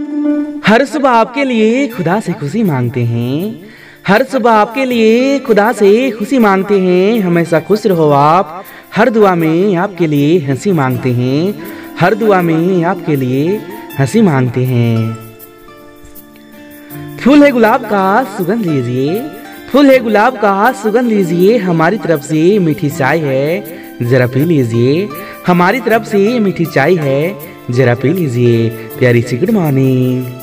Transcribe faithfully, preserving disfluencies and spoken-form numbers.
हर सुबह आपके लिए खुदा से खुशी मांगते हैं। हर सुबह आपके लिए खुदा से खुशी मांगते हैं। हमेशा खुश रहो आप। हर दुआ में आपके लिए हंसी मांगते हैं। हर दुआ में आपके लिए हंसी मांगते हैं। फूल है गुलाब का सुगंध लीजिए। फूल है गुलाब का सुगंध लीजिए। हमारी तरफ से मीठी चाय है, जरा पी लीजिए। हमारी तरफ से मीठी चाय है, जरा पी लीजिए। प्यारी सी गुड मॉर्निंग।